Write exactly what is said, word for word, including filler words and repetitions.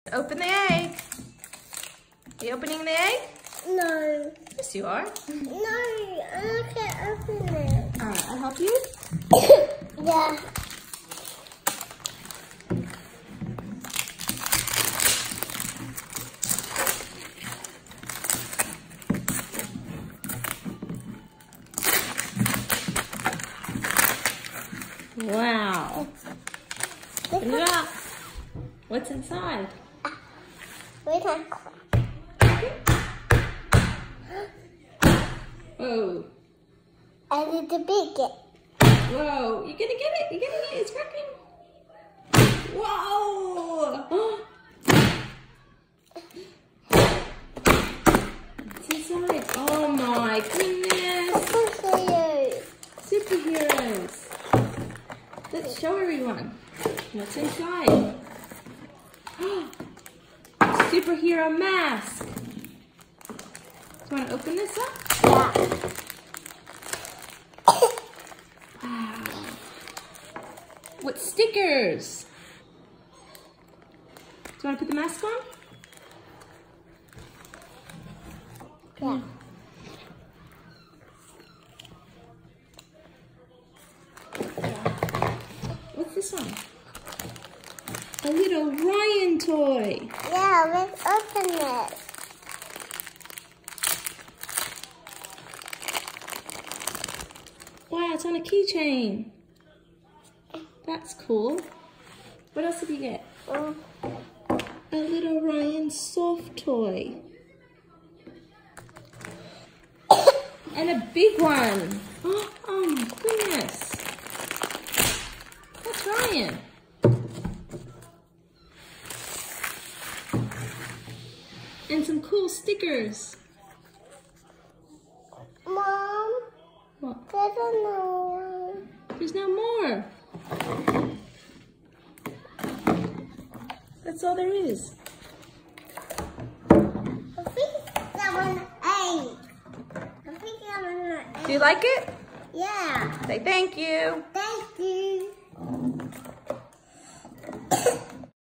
Open the egg. Are you opening the egg? No. Yes, you are. No, I can't open it. All right, I'll help you. Yeah. Wow. Open it up. What's inside? Wait a Whoa. I need to pick it. Whoa. You're gonna get it. You're gonna get it. It's working. Whoa. What's inside? Oh my goodness. Superheroes. Superheroes. Let's show everyone what's inside. Superhero mask. Do you want to open this up? Yeah. Wow. What stickers? Do you want to put the mask on? Yeah. What's this one? A little Ryan toy. Yeah, let's open it. Wow, it's on a keychain. That's cool. What else did you get? Mm. A little Ryan soft toy. And a big one. Oh my goodness. That's Ryan. And some cool stickers. Mom, What? there's another one. There's no more. That's all there is. I think that one ate. I think that one ate. Do you like it? Yeah. Say thank you. Thank